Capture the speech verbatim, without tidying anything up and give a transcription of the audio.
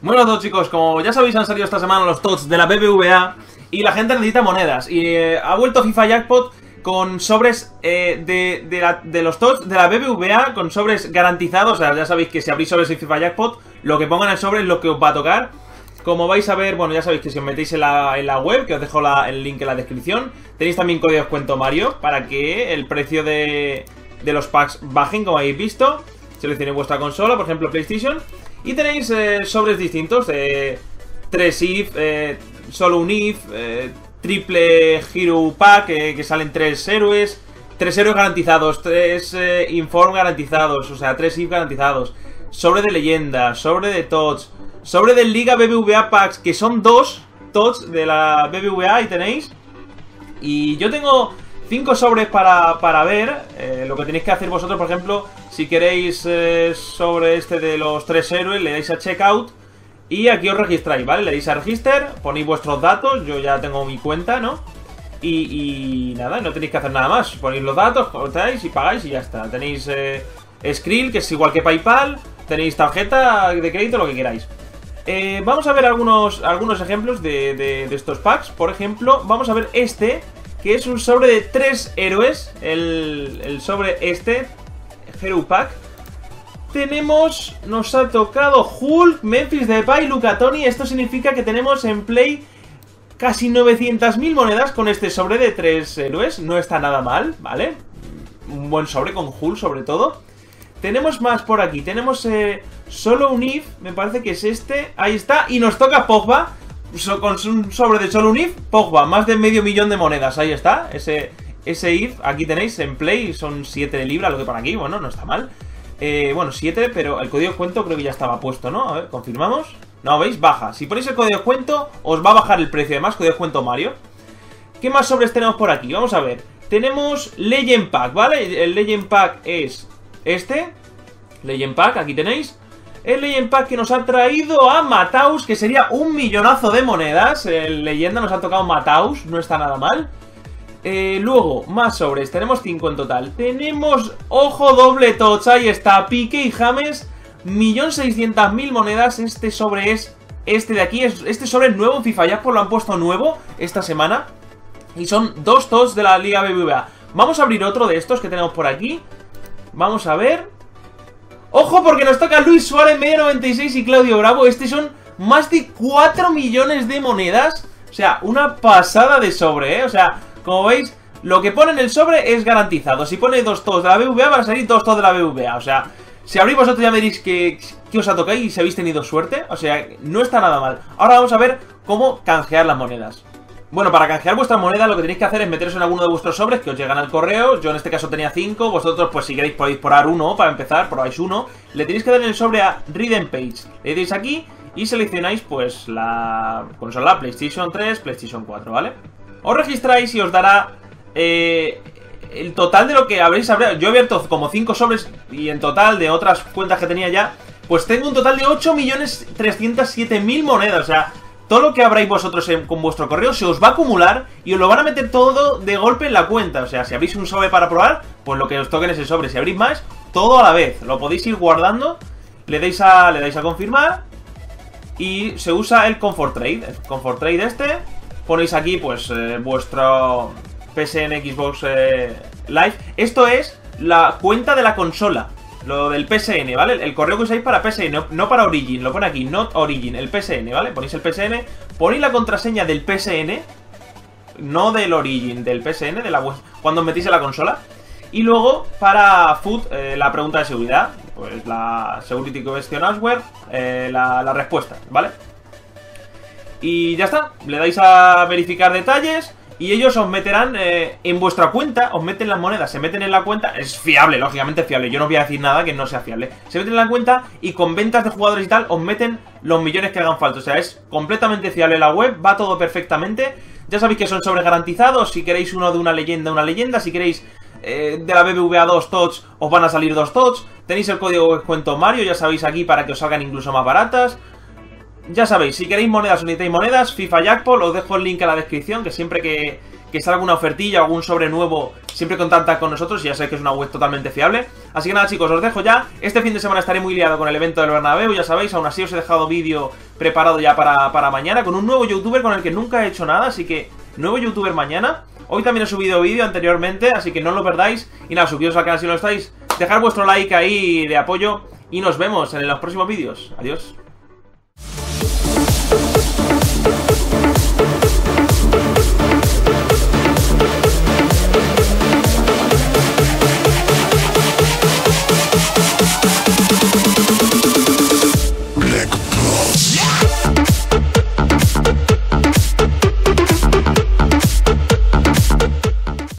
Bueno a todos chicos, como ya sabéis han salido esta semana los T O T S de la B B V A y la gente necesita monedas y eh, ha vuelto FIFA Jackpot con sobres eh, de, de, la, de los T O T S de la B B V A con sobres garantizados. O sea, ya sabéis que si abrís sobres en FIFA Jackpot, lo que pongan en el sobre es lo que os va a tocar. Como vais a ver, bueno, ya sabéis que si os metéis en la, en la web, que os dejo la, el link en la descripción, tenéis también código de descuento Mario para que el precio de, de los packs bajen, como habéis visto. Seleccionéis vuestra consola, por ejemplo PlayStation, y tenéis eh, sobres distintos, eh, tres I F, eh, solo un I F, eh, triple Hero Pack, eh, que salen tres héroes, tres héroes garantizados, tres eh, Inform garantizados, o sea, tres I F garantizados, sobre de leyenda, sobre de T O T S, sobre de Liga B B V A Packs, que son dos T O T S de la B B V A, y tenéis. Y yo tengo cinco sobres para, para ver. eh, Lo que tenéis que hacer vosotros, por ejemplo, si queréis eh, sobre este de los tres héroes, le dais a Checkout y aquí os registráis, ¿vale? Le dais a Register, ponéis vuestros datos. Yo ya tengo mi cuenta, ¿no? Y, y nada, no tenéis que hacer nada más. Ponéis los datos, cortáis y pagáis y ya está. Tenéis eh, Skrill, que es igual que PayPal. Tenéis tarjeta de crédito, lo que queráis. Eh, vamos a ver algunos, algunos ejemplos de, de, de estos packs. Por ejemplo, vamos a ver este, que es un sobre de tres héroes. El, el sobre este, Hero Pack. Tenemos, nos ha tocado Hulk, Memphis Depay, Luka Toni. Esto significa que tenemos en play casi novecientas mil monedas con este sobre de tres héroes. No está nada mal, ¿vale? Un buen sobre con Hulk sobre todo. Tenemos más por aquí, tenemos eh, solo un I F, me parece que es este. Ahí está, y nos toca Pogba. So, con un sobre de solo un I F, Pogba, más de medio millón de monedas. Ahí está, ese, ese I F, aquí tenéis en play. Son siete de libra lo que pone aquí, bueno, no está mal. eh, Bueno, siete, pero el código de descuento creo que ya estaba puesto, ¿no? A ver, confirmamos. No, ¿veis? Baja, si ponéis el código de descuento os va a bajar el precio. Además, código de descuento Mario. ¿Qué más sobres tenemos por aquí? Vamos a ver. Tenemos Legend Pack, ¿vale? El Legend Pack es este Legend Pack, aquí tenéis el Legend Pack que nos ha traído a Mataus, que sería un millonazo de monedas. El Leyenda nos ha tocado Mataus, no está nada mal. eh, Luego, más sobres, tenemos cinco en total. Tenemos, ojo, doble T O T S, ahí está, Pique y James, un millón seiscientas mil monedas. Este sobre es este de aquí, este sobre es nuevo en FIFA Jackpot, lo han puesto nuevo esta semana. Y son dos T O T S de la Liga B B V A. Vamos a abrir otro de estos que tenemos por aquí. Vamos a ver. ¡Ojo! Porque nos toca Luis Suárez, media noventa y seis, y Claudio Bravo. Este son más de cuatro millones de monedas. O sea, una pasada de sobre, ¿eh? O sea, como veis, lo que pone en el sobre es garantizado. Si pone dos T O T S de la B B V A, van a salir dos T O T S de la B B V A. O sea, si abrís vosotros ya veréis que, que os ha tocado y si habéis tenido suerte. O sea, no está nada mal. Ahora vamos a ver cómo canjear las monedas. Bueno, para canjear vuestra moneda lo que tenéis que hacer es meteros en alguno de vuestros sobres que os llegan al correo. Yo en este caso tenía cinco, vosotros pues si queréis podéis probar uno para empezar, probáis uno. Le tenéis que dar en el sobre a Redeem Page. Le dais aquí y seleccionáis pues la consola PlayStation tres, PlayStation cuatro, ¿vale? Os registráis y os dará eh, el total de lo que habréis abierto. Yo he abierto como cinco sobres y en total de otras cuentas que tenía ya, pues tengo un total de ocho millones trescientas siete mil monedas, o sea... Todo lo que abráis vosotros en, con vuestro correo se os va a acumular y os lo van a meter todo de golpe en la cuenta. O sea, si abrís un sobre para probar, pues lo que os toque en ese sobre. Si abrís más, todo a la vez. Lo podéis ir guardando. Le dais a, le dais a confirmar. Y se usa el Comfort Trade. El Comfort Trade este. Ponéis aquí pues eh, vuestro P S N Xbox eh, Live. Esto es la cuenta de la consola. Lo del P S N, ¿vale? El correo que usáis para P S N, no, no para Origin. Lo pone aquí, not Origin, el P S N, ¿vale? Ponéis el P S N, ponéis la contraseña del P S N, no del Origin, del P S N, de la cuando os metéis en la consola. Y luego, para Food, eh, la pregunta de seguridad, pues la Security Question Answer, eh, la, la respuesta, ¿vale? Y ya está, le dais a verificar detalles. Y ellos os meterán eh, en vuestra cuenta, os meten las monedas, se meten en la cuenta. Es fiable, lógicamente es fiable, yo no voy a decir nada que no sea fiable. Se meten en la cuenta y con ventas de jugadores y tal os meten los millones que hagan falta. O sea, es completamente fiable la web, va todo perfectamente. Ya sabéis que son sobres garantizados. Si queréis uno de una leyenda, una leyenda. Si queréis eh, de la B B V A dos T O T S, os van a salir dos T O T S. Tenéis el código de descuento Mario, ya sabéis aquí, para que os salgan incluso más baratas. Ya sabéis, si queréis monedas o necesitáis monedas, FIFA Jackpot, os dejo el link en la descripción, que siempre que, que salga alguna ofertilla o algún sobre nuevo, siempre contacta con nosotros. Y ya sabéis que es una web totalmente fiable. Así que nada, chicos, os dejo ya. Este fin de semana estaré muy liado con el evento del Bernabéu, ya sabéis. Aún así os he dejado vídeo preparado ya para, para mañana, con un nuevo youtuber con el que nunca he hecho nada. Así que, nuevo youtuber mañana. Hoy también he subido vídeo anteriormente, así que no lo perdáis. Y nada, subiros al canal si no lo estáis. Dejad vuestro like ahí de apoyo. Y nos vemos en los próximos vídeos. Adiós.